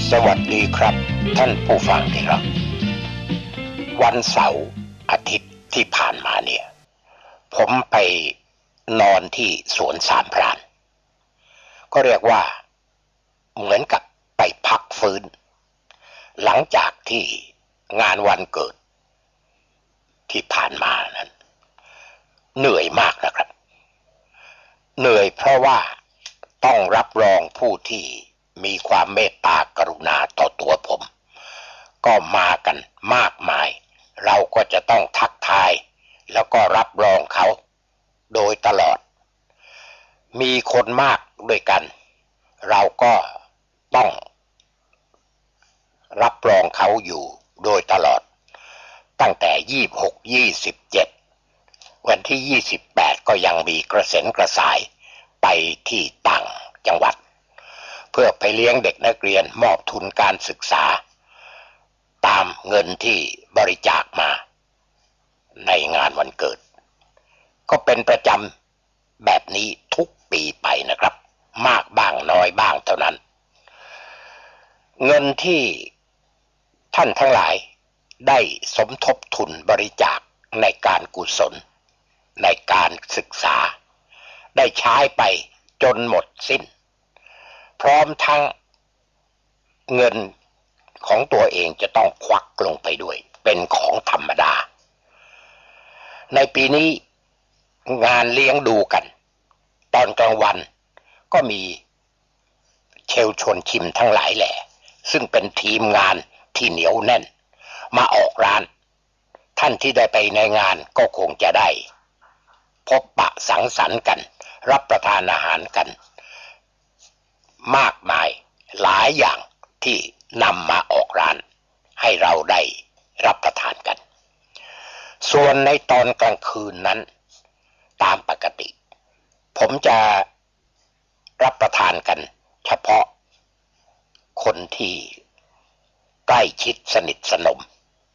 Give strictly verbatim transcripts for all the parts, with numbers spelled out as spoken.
สวัสดีครับท่านผู้ฟังที่รักวันเสาร์อาทิตย์ที่ผ่านมาเนี่ยผมไปนอนที่สวนสามพรานก็เรียกว่าเหมือนกับไปพักฟื้นหลังจากที่งานวันเกิดที่ผ่านมานั้นเหนื่อยมากนะครับเหนื่อยเพราะว่าต้องรับรองผู้ที่มีความเมตตากรุณาต่อตัวผมก็มากันมากมายเราก็จะต้องทักทายแล้วก็รับรองเขาโดยตลอดมีคนมากด้วยกันเราก็ต้องรับรองเขาอยู่โดยตลอดตั้งแต่ยี่สิบหก ยี่สิบเจ็ดวันที่ยี่สิบแปดก็ยังมีกระเซ็นกระสายไปที่ต่างจังหวัดเพื่อไปเลี้ยงเด็กนักเรียนมอบทุนการศึกษาตามเงินที่บริจาคมาในงานวันเกิดก็เป็นประจำแบบนี้ทุกปีไปนะครับมากบ้างน้อยบ้างเท่านั้นเงินที่ท่านทั้งหลายได้สมทบทุนบริจาคในการกุศลในการศึกษาได้ใช้ไปจนหมดสิ้นพร้อมทั้งเงินของตัวเองจะต้องควักลงไปด้วยเป็นของธรรมดาในปีนี้งานเลี้ยงดูกันตอนกลางวันก็มีเชลชวนชิมทั้งหลายแหล่ซึ่งเป็นทีมงานที่เหนียวแน่นมาออกร้านท่านที่ได้ไปในงานก็คงจะได้พบปะสังสรรค์กันรับประทานอาหารกันมากมายหลายอย่างที่นำมาออกร้านให้เราได้รับประทานกันส่วนในตอนกลางคืนนั้นตามปกติผมจะรับประทานกันเฉพาะคนที่ใกล้ชิดสนิทสนม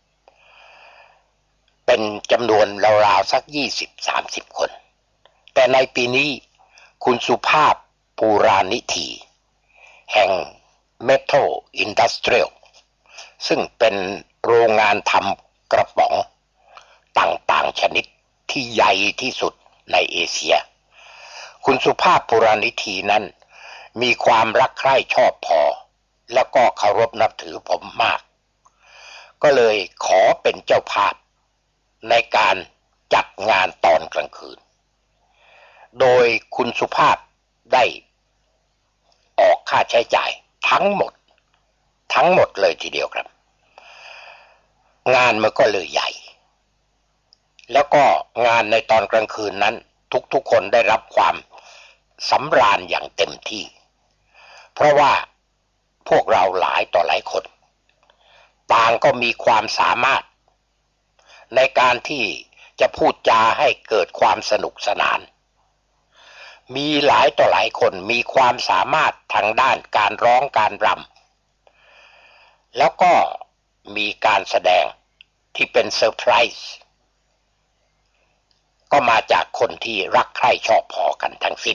เป็นจำนวนราวๆสัก ยี่สิบถึงสามสิบ คนแต่ในปีนี้คุณสุภาพปูรานิธีแห่ง Metal Industrial ซึ่งเป็นโรงงานทำกระป๋องต่างๆชนิดที่ใหญ่ที่สุดในเอเชียคุณสุภาพปุรานิธีนั้นมีความรักใคร่ชอบพอแล้วก็เคารพนับถือผมมากก็เลยขอเป็นเจ้าภาพในการจัดงานตอนกลางคืนโดยคุณสุภาพได้ออกค่าใช้จ่ายทั้งหมดทั้งหมดเลยทีเดียวครับงานมันก็เลยใหญ่แล้วก็งานในตอนกลางคืนนั้นทุกๆคนได้รับความสำราญอย่างเต็มที่เพราะว่าพวกเราหลายต่อหลายคนต่างก็มีความสามารถในการที่จะพูดจาให้เกิดความสนุกสนานมีหลายต่อหลายคนมีความสามารถทางด้านการร้องการรำแล้วก็มีการแสดงที่เป็นเซอร์ไพรส์ก็มาจากคนที่รักใคร่ชอบพอกันทั้งสิ้น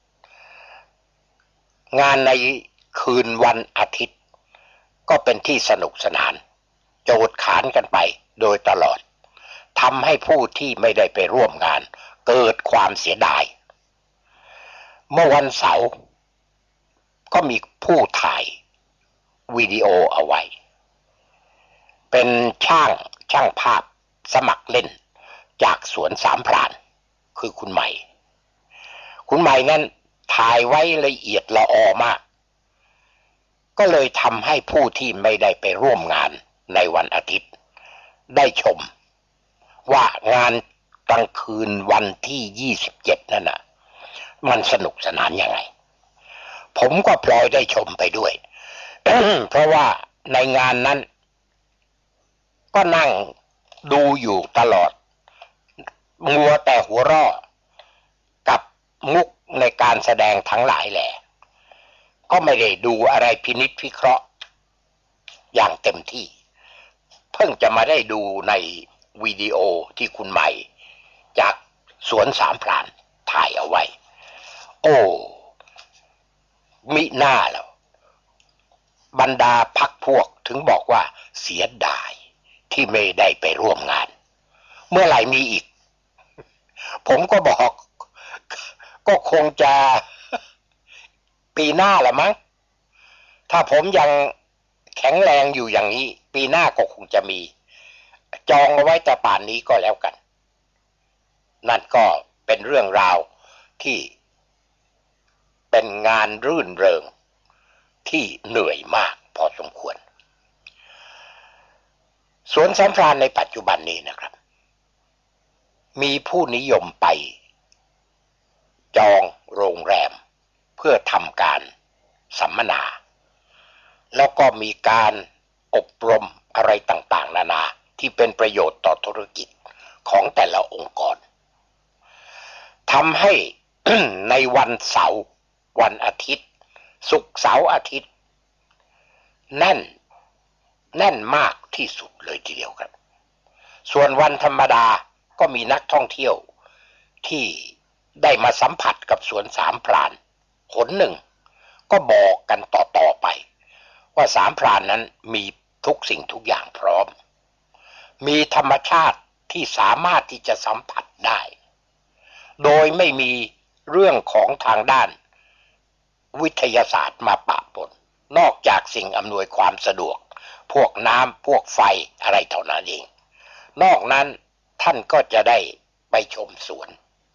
งานในคืนวันอาทิตย์ก็เป็นที่สนุกสนานโจดขานกันไปโดยตลอดทำให้ผู้ที่ไม่ได้ไปร่วมงานเกิดความเสียดายเมื่อวันเสาร์ก็มีผู้ถ่ายวิดีโอเอาไว้เป็นช่างช่างภาพสมัครเล่นจากสวนสามพรานคือคุณใหม่คุณใหม่นั้นถ่ายไว้ละเอียดละออมากก็เลยทำให้ผู้ที่ไม่ได้ไปร่วมงานในวันอาทิตย์ได้ชมว่างานกลางคืนวันที่ยี่สิบเจ็ดนั่นน่ะมันสนุกสนานยังไงผมก็พลอยได้ชมไปด้วย เพราะว่าในงานนั้นก็นั่งดูอยู่ตลอดมัวแต่หัวเราะกับมุกในการแสดงทั้งหลายแหละก็ไม่ได้ดูอะไรพินิจพิเคราะห์อย่างเต็มที่เพิ่งจะมาได้ดูในวิดีโอที่คุณใหม่จากสวนสามพรานถ่ายเอาไว้โอ้มิน่าแล้วบรรดาพรรคพวกถึงบอกว่าเสียดายที่ไม่ได้ไปร่วมงานเมื่อไหร่มีอีกผมก็บอกก็คงจะปีหน้าละมั้งถ้าผมยังแข็งแรงอยู่อย่างนี้ปีหน้าก็คงจะมีจองเอาไว้แต่ป่านนี้ก็แล้วกันนั่นก็เป็นเรื่องราวที่เป็นงานรื่นเริงที่เหนื่อยมากพอสมควรสวนสามพรานในปัจจุบันนี้นะครับมีผู้นิยมไปจองโรงแรมเพื่อทำการสัมมนาแล้วก็มีการอบรมอะไรต่างๆนานาที่เป็นประโยชน์ต่อธุรกิจของแต่ละองค์กรทำให้ ในวันเสาร์วันอาทิตย์ศุกร์เสาร์อาทิตย์แน่นแน่นมากที่สุดเลยทีเดียวครับส่วนวันธรรมดาก็มีนักท่องเที่ยวที่ได้มาสัมผัสกับสวนสามพรานหนหนึ่งก็บอกกันต่อๆไปว่าสามพรานนั้นมีทุกสิ่งทุกอย่างพร้อมมีธรรมชาติที่สามารถที่จะสัมผัสได้โดยไม่มีเรื่องของทางด้านวิทยาศาสตร์มาปะปนนอกจากสิ่งอำนวยความสะดวกพวกน้ำพวกไฟอะไรเท่านั้นเองนอกนั้นท่านก็จะได้ไปชมสวน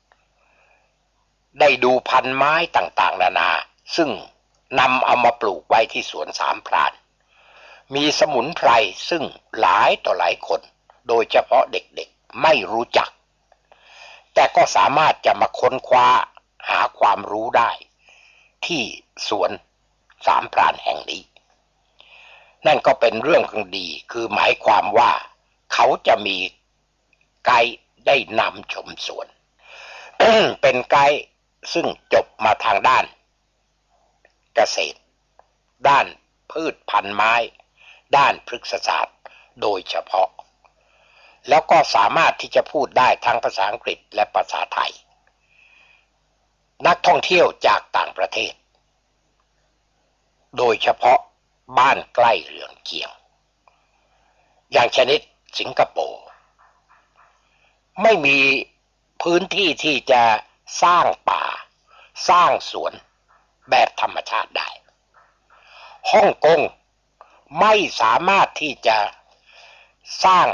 ได้ดูพันไม้ต่างๆนานาซึ่งนำเอามาปลูกไว้ที่สวนสามพรานมีสมุนไพรซึ่งหลายต่อหลายคนโดยเฉพาะเด็กๆไม่รู้จักแต่ก็สามารถจะมาค้นคว้าหาความรู้ได้ที่สวนสามพรานแห่งนี้นั่นก็เป็นเรื่องดีคือหมายความว่าเขาจะมีไกด์ได้นำชมสวน เป็นไกด์ซึ่งจบมาทางด้านเกษตรด้านพืชพันธุ์ไม้ด้านพฤกษศาสตร์โดยเฉพาะแล้วก็สามารถที่จะพูดได้ทั้งภาษาอังกฤษและภาษาไทยนักท่องเที่ยวจากต่างประเทศโดยเฉพาะบ้านใกล้เรือนเคียงอย่างชนิดสิงคโปร์ไม่มีพื้นที่ที่จะสร้างป่าสร้างสวนแบบธรรมชาติได้ฮ่องกงไม่สามารถที่จะสร้าง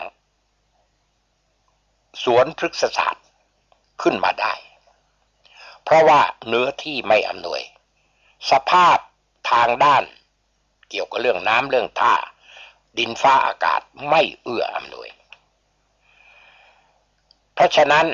สวนพฤกษศาสตร์ขึ้นมาได้เพราะว่าเนื้อที่ไม่อำนวยสภาพทางด้านเกี่ยวกับเรื่องน้ำเรื่องท่าดินฟ้าอากาศไม่เอื้ออำนวยเพราะฉะนั้น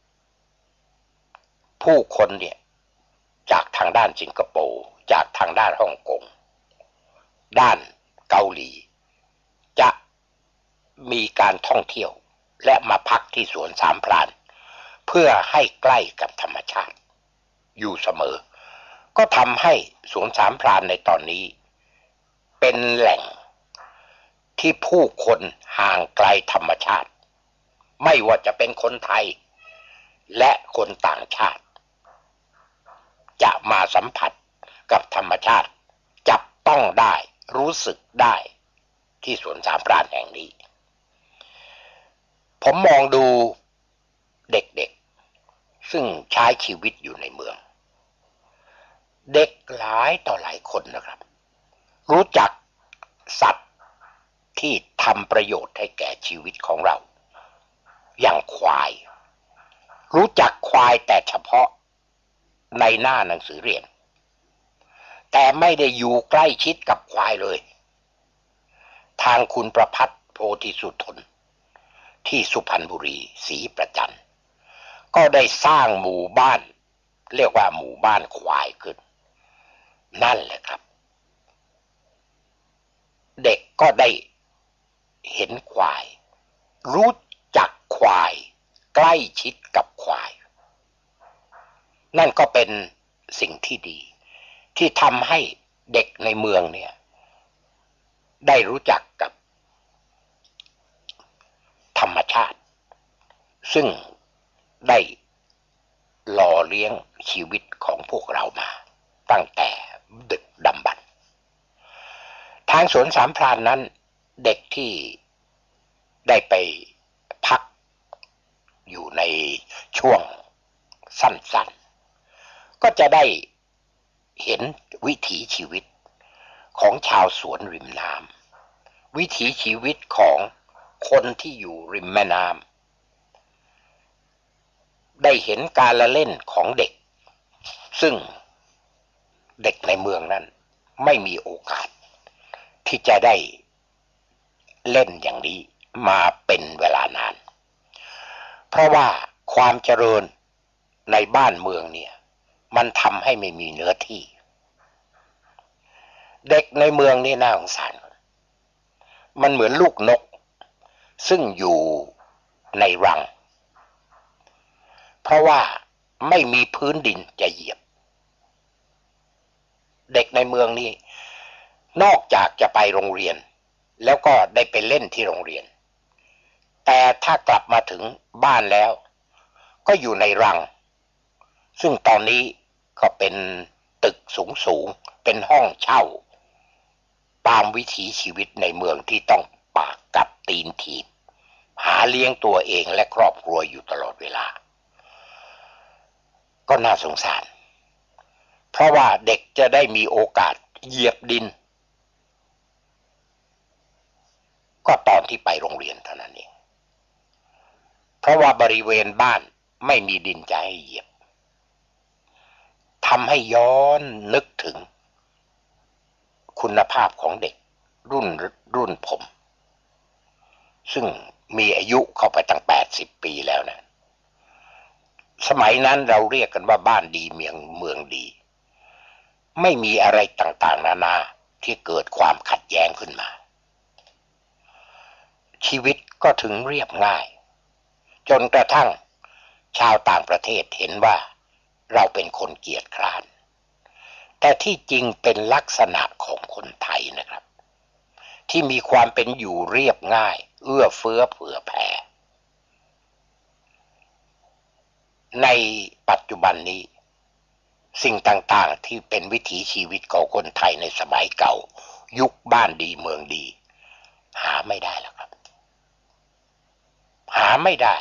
ผู้คนเนี่ยจากทางด้านสิงคโปร์จากทางด้านฮ่องกงด้านเกาหลีจะมีการท่องเที่ยวและมาพักที่สวนสามพรานเพื่อให้ใกล้กับธรรมชาติอยู่เสมอก็ทำให้สวนสามพรานในตอนนี้เป็นแหล่งที่ผู้คนห่างไกลธรรมชาติไม่ว่าจะเป็นคนไทยและคนต่างชาติจะมาสัมผัสกับธรรมชาติจับต้องได้รู้สึกได้ที่สวนสามพรานแห่งนี้ผมมองดูเด็กๆซึ่งใช้ชีวิตอยู่ในเมืองเด็กหลายต่อหลายคนนะครับรู้จักสัตว์ที่ทำประโยชน์ให้แก่ชีวิตของเราอย่างควายรู้จักควายแต่เฉพาะในหน้าหนังสือเรียนแต่ไม่ได้อยู่ใกล้ชิดกับควายเลยทางคุณประภัตรโพธิสุทนที่สุพรรณบุรีศรีประจันก็ได้สร้างหมู่บ้านเรียกว่าหมู่บ้านควายขึ้นนั่นแหละครับเด็กก็ได้เห็นควายรู้จักควายใกล้ชิดกับควายนั่นก็เป็นสิ่งที่ดีที่ทำให้เด็กในเมืองเนี่ยได้รู้จักกับธรรมชาติซึ่งได้หล่อเลี้ยงชีวิตของพวกเรามาตั้งแต่ดึกดำบรรพ์ทางสวนสามพรานนั้นเด็กที่ได้ไปพักอยู่ในช่วงสั้นๆก็จะได้เห็นวิถีชีวิตของชาวสวนริมน้ำวิถีชีวิตของคนที่อยู่ริมแม่น้ำได้เห็นการละเล่นของเด็กซึ่งเด็กในเมืองนั้นไม่มีโอกาสที่จะได้เล่นอย่างนี้มาเป็นเวลานานเพราะว่าความเจริญในบ้านเมืองเนี่ยมันทำให้ไม่มีเนื้อที่เด็กในเมืองนี่น่าสงสารมันเหมือนลูกนกซึ่งอยู่ในรังเพราะว่าไม่มีพื้นดินจะเหยียบเด็กในเมืองนี่นอกจากจะไปโรงเรียนแล้วก็ได้ไปเล่นที่โรงเรียนแต่ถ้ากลับมาถึงบ้านแล้วก็อยู่ในรังซึ่งตอนนี้ก็เป็นตึกสูงๆเป็นห้องเช่าตามวิถีชีวิตในเมืองที่ต้องปากกัดตีนถีบหาเลี้ยงตัวเองและครอบครัวอยู่ตลอดเวลาก็น่าสงสารเพราะว่าเด็กจะได้มีโอกาสเหยียบดินก็ตอนที่ไปโรงเรียนเท่านั้นเองเพราะว่าบริเวณบ้านไม่มีดินจะให้เหยียบทำให้ย้อนนึกถึงคุณภาพของเด็กรุ่นรุ่นผมซึ่งมีอายุเข้าไปตั้งแปดสิบปีแล้วนะสมัยนั้นเราเรียกกันว่าบ้านดีเมืองเมืองดีไม่มีอะไรต่างๆนานาที่เกิดความขัดแย้งขึ้นมาชีวิตก็ถึงเรียบง่ายจนกระทั่งชาวต่างประเทศเห็นว่าเราเป็นคนเกียจคร้านแต่ที่จริงเป็นลักษณะของคนไทยนะครับที่มีความเป็นอยู่เรียบง่ายเอื้อเฟื้อเผื่อแผ่ในปัจจุบันนี้สิ่งต่างๆที่เป็นวิถีชีวิตของคนไทยในสมัยเก่ายุคบ้านดีเมืองดีหาไม่ได้แล้วครับหาไม่ได้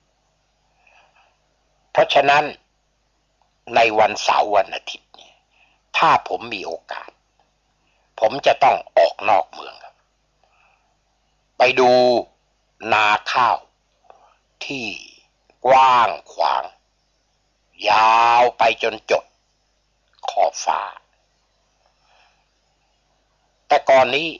เพราะฉะนั้นในวันเสาร์วันอาทิตย์เนี่ยถ้าผมมีโอกาสผมจะต้องออกนอกเมืองครับไปดูนาข้าวที่กว้างขวางยาวไปจนจดขอบฟ้าแต่ก่อนนี้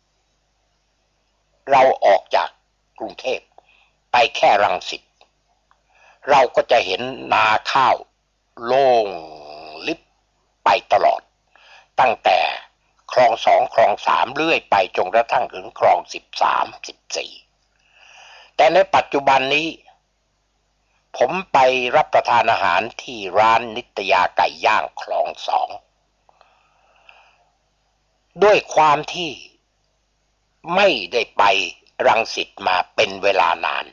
เราออกจากกรุงเทพไปแค่รังสิตเราก็จะเห็นนาข้าวโล่งลิบไปตลอดตั้งแต่คลองสองคลองสามเรื่อยไปจนกระทั่งถึงคลองสิบสามสิบสี่แต่ในปัจจุบันนี้ผมไปรับประทานอาหารที่ร้านนิตยาไก่ย่างคลองสองด้วยความที่ไม่ได้ไปรังสิตมาเป็นเวลานาน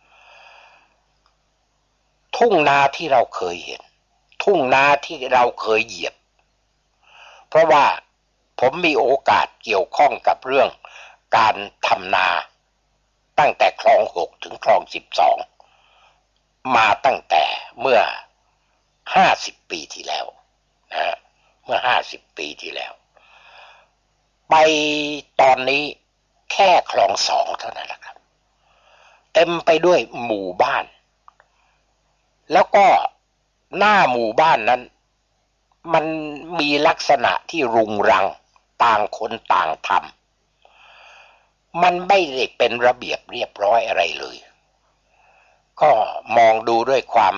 ทุ่งนาที่เราเคยเห็นทุ่งนาที่เราเคยเหยียบเพราะว่าผมมีโอกาสเกี่ยวข้องกับเรื่องการทำนาตั้งแต่คลองหกถึงคลองสิบสองมาตั้งแต่เมื่อห้าสิบปีที่แล้วนะเมื่อห้าสิบปีที่แล้วไปตอนนี้แค่คลองสองเท่านั้นแหละครับเต็มไปด้วยหมู่บ้านแล้วก็หน้าหมู่บ้านนั้นมันมีลักษณะที่รุงรังต่างคนต่างทำมันไม่ได้เป็นระเบียบเรียบร้อยอะไรเลยก็มองดูด้วยความ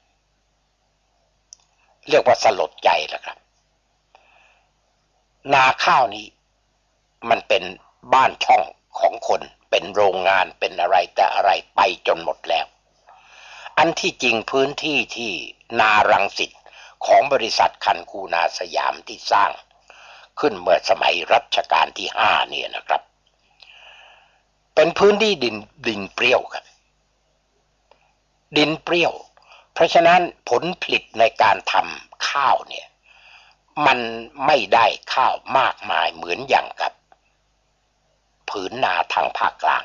เรียกว่าสลดใจนะครับนาข้าวนี้มันเป็นบ้านช่องของคนเป็นโรงงานเป็นอะไรแต่อะไรไปจนหมดแล้วอันที่จริงพื้นที่ที่นารังสิตของบริษัทคันคูนาสยามที่สร้างขึ้นเมื่อสมัยรัชกาลที่ห้าเนี่ยนะครับเป็นพื้นที่ดินดินเปรี้ยวครับดินเปรี้ยวเพราะฉะนั้นผลผลิตในการทำข้าวเนี่ยมันไม่ได้ข้าวมากมายเหมือนอย่างกับผืนนาทางภาคกลาง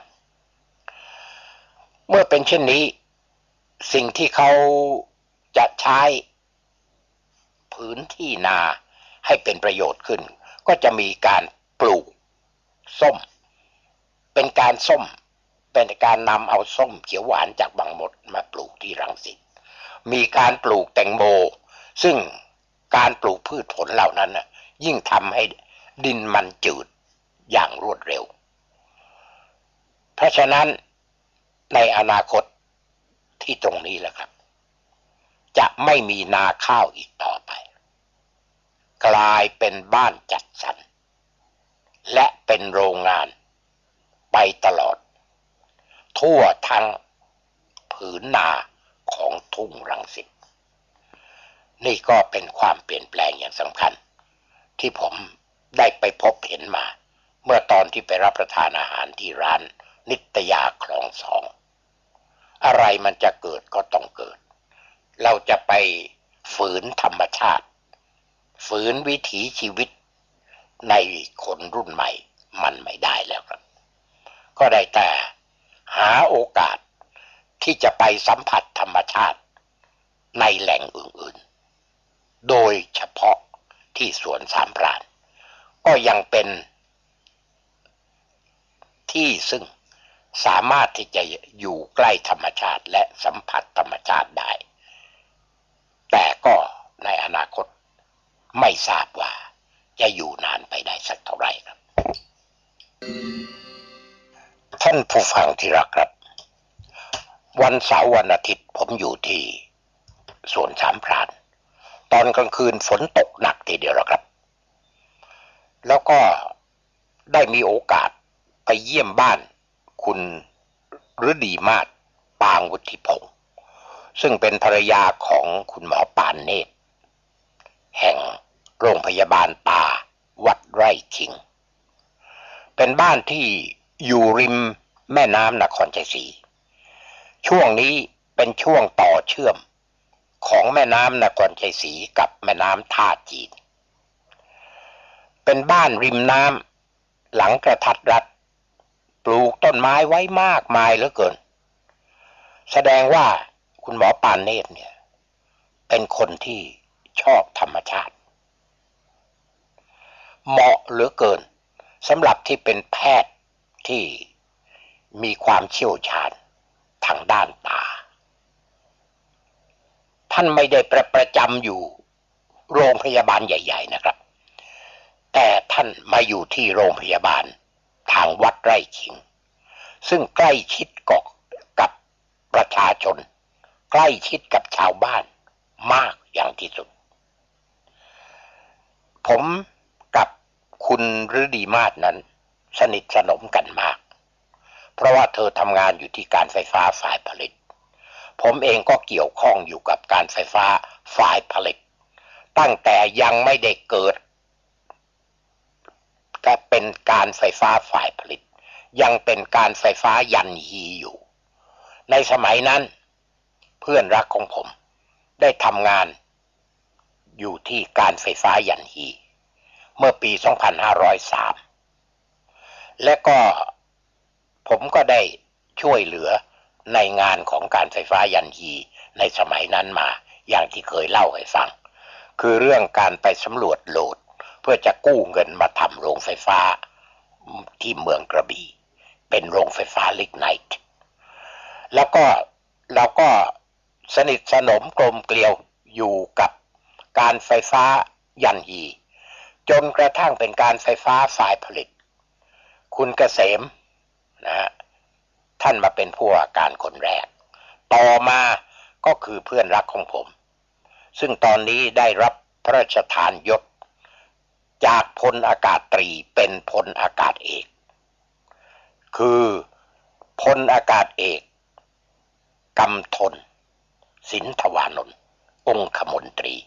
เมื่อเป็นเช่นนี้สิ่งที่เขาจะใช้ผืนที่นาให้เป็นประโยชน์ขึ้นก็จะมีการปลูกส้มเป็นการส้มเป็นการนำเอาส้มเขียวหวานจากบางมดมาปลูกที่รังสิตมีการปลูกแตงโมซึ่งการปลูกพืชผลเหล่านั้นน่ะยิ่งทำให้ดินมันจืดอย่างรวดเร็วเพราะฉะนั้นในอนาคตที่ตรงนี้แหละครับจะไม่มีนาข้าวอีกต่อไปกลายเป็นบ้านจัดสรรและเป็นโรงงานไปตลอดทั่วทั้งผืนนาของทุ่งรังสิตนี่ก็เป็นความเปลี่ยนแปลงอย่างสำคัญที่ผมได้ไปพบเห็นมาเมื่อตอนที่ไปรับประทานอาหารที่ร้านนิตยาคลองสองอะไรมันจะเกิดก็ต้องเกิดเราจะไปฝืนธรรมชาติฝืนวิถีชีวิตในคนรุ่นใหม่มันไม่ได้แล้วครับก็ได้แต่หาโอกาสที่จะไปสัมผัสธรรมชาติในแหล่งอื่นๆโดยเฉพาะที่สวนสามพรานก็ยังเป็นที่ซึ่งสามารถที่จะอยู่ใกล้ธรรมชาติและสัมผัสธรรมชาติได้แต่ก็ในอนาคตไม่ทราบว่าจะอยู่นานไปได้สักเท่าไหร่ครับท่านผู้ฟังที่รักครับวันเสาร์วันอาทิตย์ผมอยู่ที่สวนสามพรานตอนกลางคืนฝนตกหนักทีเดียวแล้วครับแล้วก็ได้มีโอกาสไปเยี่ยมบ้านคุณฤดีมาศปางวุฒิพงศ์ซึ่งเป็นภรรยาของคุณหมอปานเนตรแห่งโรงพยาบาลตาวัดไร่ขิงเป็นบ้านที่อยู่ริมแม่น้ำนครชัยศรีช่วงนี้เป็นช่วงต่อเชื่อมของแม่น้ำนครชัยศรีกับแม่น้ำท่าจีนเป็นบ้านริมน้ำหลังกระทัดรัดปลูกต้นไม้ไว้มากมายเหลือเกินแสดงว่าคุณหมอปานเนตรเนี่ยเป็นคนที่ชอบธรรมชาติเหมาะเหลือเกินสำหรับที่เป็นแพทย์ที่มีความเชี่ยวชาญทางด้านตาท่านไม่ได้ประประจำอยู่โรงพยาบาลใหญ่ๆนะครับแต่ท่านมาอยู่ที่โรงพยาบาลทางวัดไร่ขิงซึ่งใกล้ชิดกับประชาชนใกล้ชิดกับชาวบ้านมากอย่างที่สุดผมกับคุณฤดีมาศนั้นสนิทสนมกันมากเพราะว่าเธอทำงานอยู่ที่การไฟฟ้าฝ่ายผลิตผมเองก็เกี่ยวข้องอยู่กับการไฟฟ้าฝ่ายผลิตตั้งแต่ยังไม่ได้เกิดก็เป็นการไฟฟ้าฝ่ายผลิตยังเป็นการไฟฟ้ายันฮีอยู่ในสมัยนั้นเพื่อนรักของผมได้ทำงานอยู่ที่การไฟฟ้ายันฮีเมื่อปีสองพันห้าร้อยสามและก็ผมก็ได้ช่วยเหลือในงานของการไฟฟ้ายันฮีในสมัยนั้นมาอย่างที่เคยเล่าให้ฟังคือเรื่องการไปสำรวจโหลดเพื่อจะกู้เงินมาทำโรงไฟฟ้าที่เมืองกระบี่เป็นโรงไฟฟ้าลิกไนท์แล้วก็เราก็สนิทสนมกลมเกลียวอยู่กับการไฟฟ้ายันฮีจนกระทั่งเป็นการไฟฟ้าฝ่ายผลิตคุณเกษมนะฮะท่านมาเป็นผู้ว่าการคนแรกต่อมาก็คือเพื่อนรักของผมซึ่งตอนนี้ได้รับพระราชทานยศจากพลอากาศตรีเป็นพลอากาศเอกคือพลอากาศเอกกำธลสินทวานนท์องคมนตรี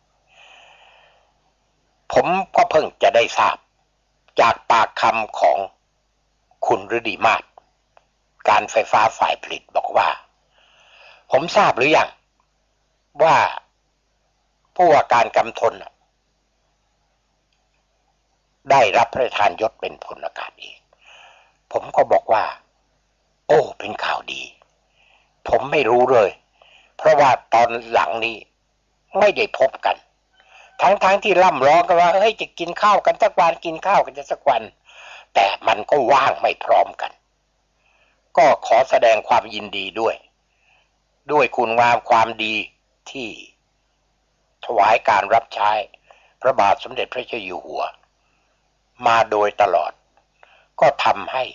ผมก็เพิ่งจะได้ทราบจากปากคำของคุณฤดีมาศการไฟฟ้าฝ่ายผลิตบอกว่าผมทราบหรือยังว่าผู้ว่าการกำธลได้รับพระราชทานยศเป็นพลอากาศเอกผมก็บอกว่าโอ้เป็นข่าวดีผมไม่รู้เลยเพราะว่าตอนหลังนี้ไม่ได้พบกันทั้งๆ ท, ที่ร่ำร้องกันว่าเฮ้ยจะกินข้าวกันสักวันกินข้าวกันจะสักวันแต่มันก็ว่างไม่พร้อมกันก็ขอแสดงความยินดีด้วยด้วยคุณงามความดีที่ถวายการรับใช้พระบาทสมเด็จพระเจ้าอยู่หัวมาโดยตลอดก็ทำให้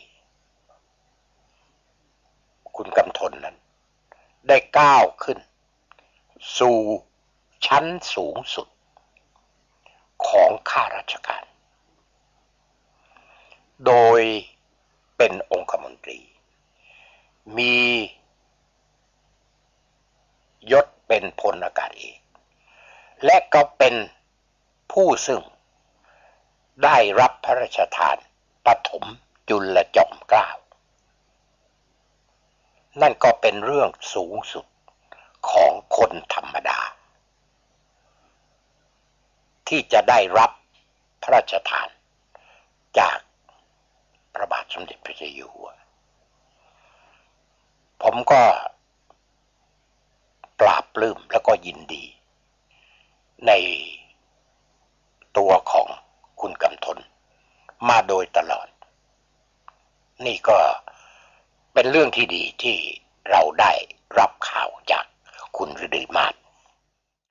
คุณกำธลนั้นได้ก้าวขึ้นสู่ชั้นสูงสุดของข้าราชการโดยเป็นองคมนตรีมียศเป็นพลอากาศเอกและก็เป็นผู้ซึ่งได้รับพระราชทานปฐมจุลจอมเกล้านั่นก็เป็นเรื่องสูงสุดของคนธรรมดาที่จะได้รับพระราชทานจากพระบาทสมเด็จพระเจ้าอยู่หัวผมก็ปราบปลื้มแล้วก็ยินดีในตัวของคุณกำธลมาโดยตลอดนี่ก็เป็นเรื่องที่ดีที่เราได้รับข่าวจากคุณฤดีมา